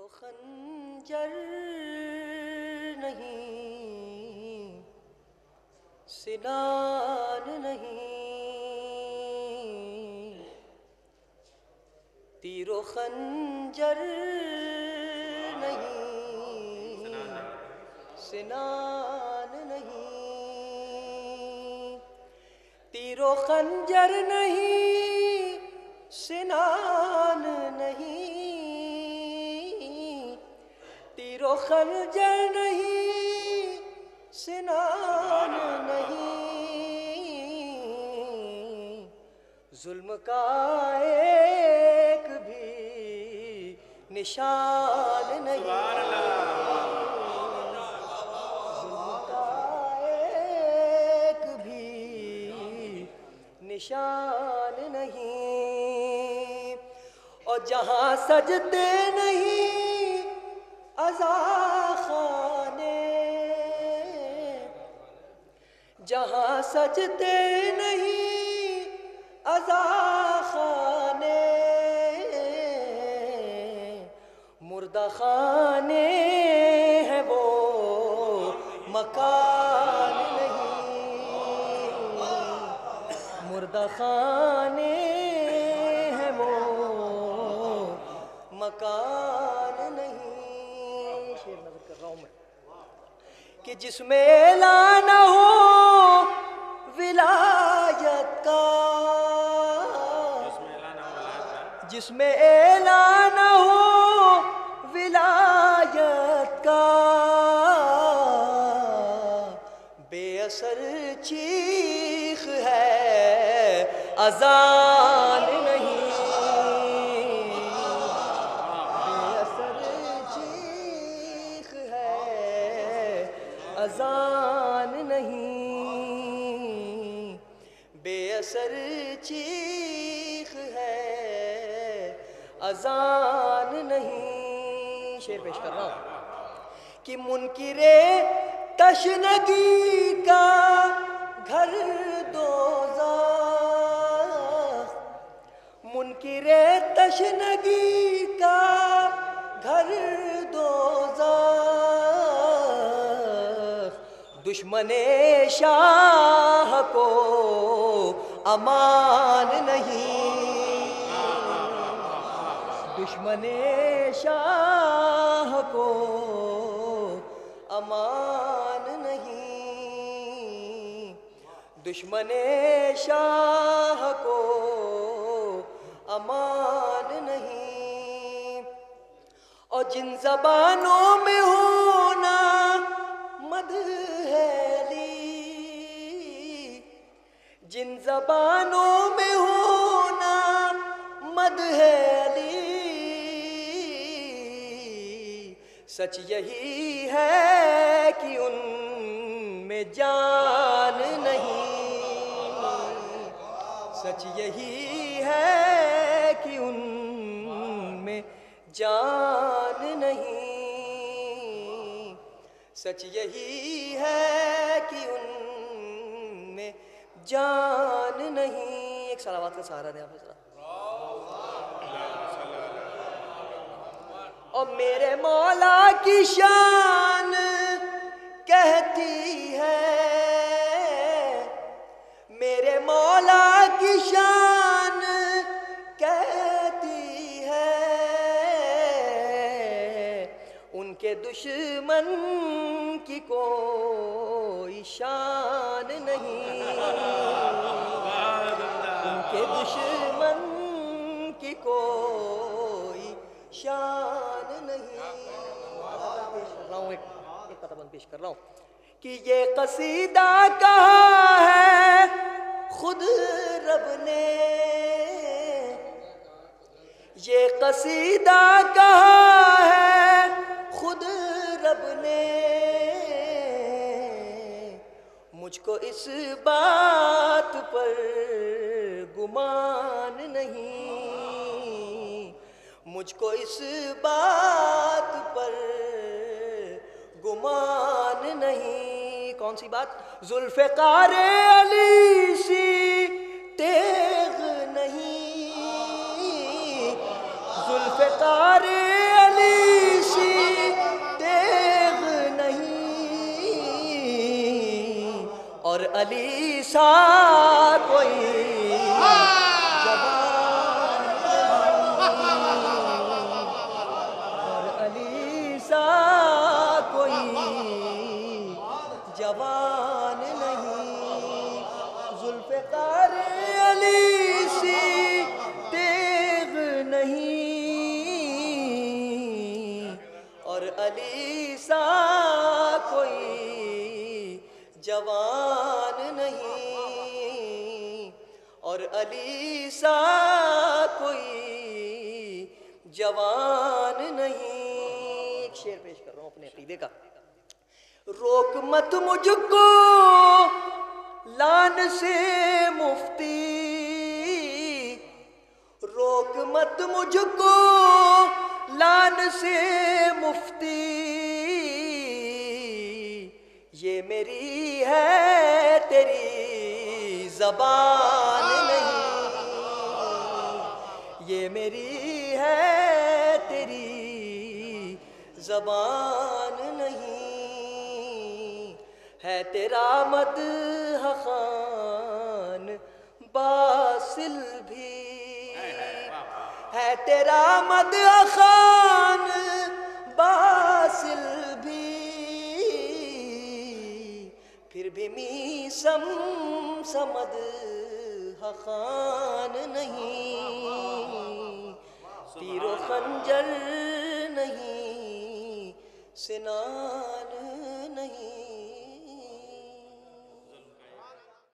خنجر نہیں، سنان نہیں، تیر و خنجر نہیں، سنان نہیں، تیر و خنجر نہیں، سنان نہیں، تیر و خنجر نہیں، سنان نہیں، ظلم کا ایک بھی نشان نہیں، ظلم کا ایک بھی نشان نہیں، اور جہاں سجدے نہیں عزاخانے، جہاں سجدے نہیں عزاخانے، مردہ خانے ہے وہ مکان نہیں، مردہ خانے ہے وہ مکان نہیں۔ شعر نظر کر رہا ہوں میں کہ جس میں اعلان ہو ولایت کا، جس میں اعلان ہو ولایت کا، بے اثر چیخ ہے اذان نہیں، بے اثر چیخ ہے اذان نہیں، بے اثر چیخ ہے اذان نہیں۔ شعر پیش کر رہا ہوں کہ منکر تشنگی کا گھر دوزخ، منکر تشنگی کا گھر دوزخ، دشمن شاہ کو امان نہیں، دشمن شاہ کو امان نہیں، دشمن شاہ کو امان نہیں، اور جن زبانوں میں ہونا مدح ہے علی، جن زبانوں میں ہونا مدح ہے علی، سچ یہی ہے کہ ان میں جان نہیں، سچ یہی ہے کہ ان میں جان نہیں، سچ یہی ہے کہ ان میں جان نہیں۔ ایک صلوات کا سہارا دیں آپ نے ذرا۔ اور میرے مولا کی شان کہتی ہے، میرے مولا کی شان کہتی ہے، ان کے دشمن کی کوئی شان نہیں، ان کے دشمن کی کوئی شان نہیں۔ ایک قطعہ پیش کر رہا ہوں کہ یہ قصیدہ کہا ہے خود رب نے، یہ قصیدہ کہا ہے خود رب نے، مجھ کو اس بات پر گمان نہیں، مجھ کو اس بات پر گمان نہیں۔ کون سی بات؟ ذوالفقار علی سی تیغ نہیں، ذوالفقار علی سا کوئی جوان اور علی سا کوئی جوان نہیں، ذوالفقار علی سی تیغ نہیں، اور علی سا کوئی جوان نہیں، اور علی سا کوئی جوان نہیں۔ ایک شعر پیش کر رہا ہوں اپنے عقیدے کا۔ روک مت مجھ کو لان سے مفتی، روک مت مجھ کو لان سے مفتی، یہ میری ہے تیری زبان نہیں، یہ میری ہے تیری زبان نہیں، ہے تیرا مدح خوان باصل بھی، ہے تیرا مدح خوان باصل بھی، پھر بھی میسم سمد خان نہیں، تیر و خنجر نہیں، سنان نہیں۔